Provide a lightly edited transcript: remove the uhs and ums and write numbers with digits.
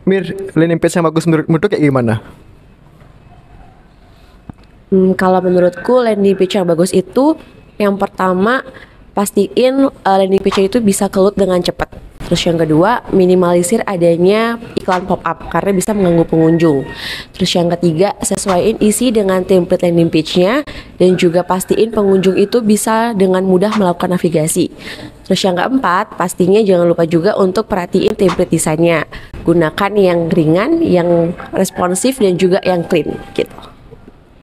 Landing page yang bagus menurutmu tuh kayak gimana? Kalau menurutku landing page yang bagus itu yang pertama pastiin landing page itu bisa keload dengan cepat. Terus yang kedua, minimalisir adanya iklan pop-up karena bisa mengganggu pengunjung. Terus yang ketiga, sesuaiin isi dengan template landing page-nya dan juga pastiin pengunjung itu bisa dengan mudah melakukan navigasi. Terus yang keempat, pastinya jangan lupa juga untuk perhatiin template desainnya. Gunakan yang ringan, yang responsif dan juga yang clean gitu.